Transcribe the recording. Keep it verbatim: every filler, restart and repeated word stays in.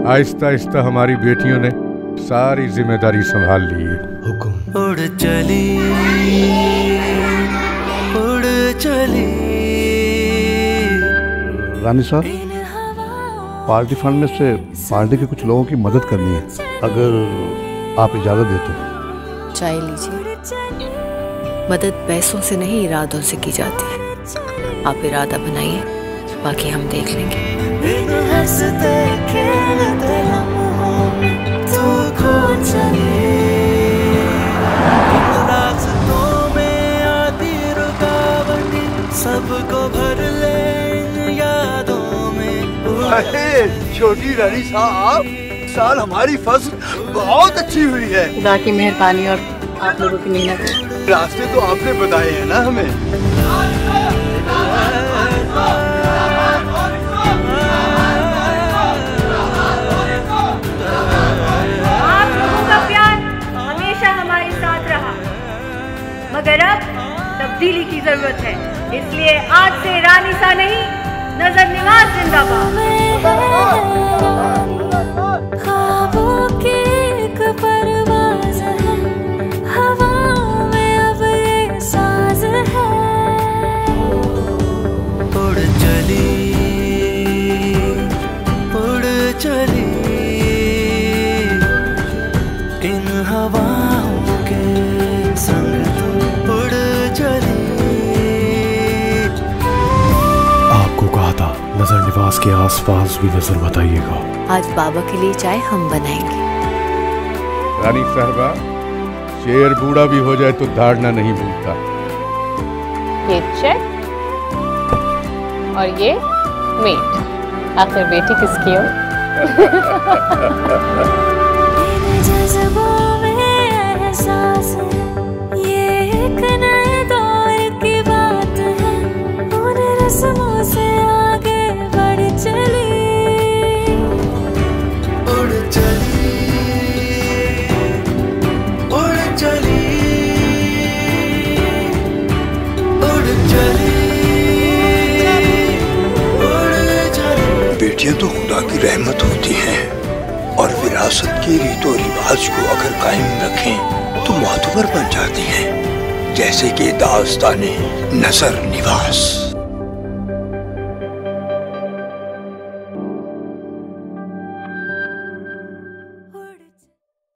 आहिस्ता आहिस्ता हमारी बेटियों ने सारी जिम्मेदारी संभाल ली है। हुक्म। उड़ चली उड़ चली। रानी साहब, पार्टी फंड में से पार्टी के कुछ लोगों की मदद करनी है, अगर आप इजाजत दें तो। चाय लीजिए। मदद पैसों से नहीं, इरादों से की जाती है। आप इरादा बनाइए, बाकी हम देख लेंगे। हंसते खेलते लम्हों में तू खो चली। रास्तों में आती रुकावटें सबको भर ले इन यादों में। अरे छोटी रानी साहब, साल हमारी फसल बहुत अच्छी हुई है। खुदा की मेहरबानी और आप लोगों की मेहनत। रास्ते तो आपने बताए हैं ना हमें। आप लोगों का प्यार हमेशा हमारे साथ रहा, मगर अब तब्दीली की जरूरत है। इसलिए आज से रानी सा नहीं, नजर निवाज जिंदाबाद। चली इन हवाओं के संग तू उड़ चली। आपको कहा था नजर निवास के आसपास भी नजर बताइएगा। आज बाबा के लिए चाय हम बनाएंगे। रानी साहबा, शेर बूढ़ा भी हो जाए तो धाड़ना नहीं भूलता। ये चेक और ये मीट। आखिर बेटी किसकी हो? जज्बों में एहसास है, ये एक नए दौर की बात है। उन रस्मों से आगे बढ़ चली। उड़ चली उड़ चली उड़ चली उड़ चली। बेटियां तो खुदा की रहमत होती हैं, और विरासत के रीतो रिवाज को अगर कायम रखें तो मातबर बन जाती हैं, जैसे कि दास्ताने नजर निवास।